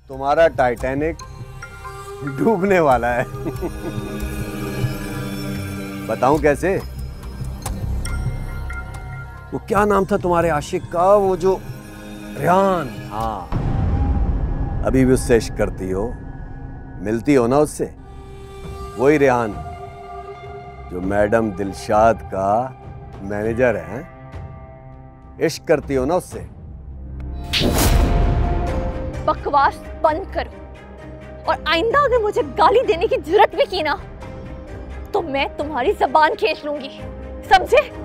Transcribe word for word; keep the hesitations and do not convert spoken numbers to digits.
तुम्हारा टाइटैनिक डूबने वाला है। बताऊं कैसे? वो क्या नाम था तुम्हारे आशिक का, वो जो रेहान? हाँ, अभी भी उससे इश्क करती हो, मिलती हो ना उससे? वही रेहान जो मैडम दिलशाद का मैनेजर है। इश्क करती हो ना उससे? बकवास बंद करो, और आइंदा अगर मुझे गाली देने की जरूरत भी की ना, तो मैं तुम्हारी जबान खींच लूंगी, समझे?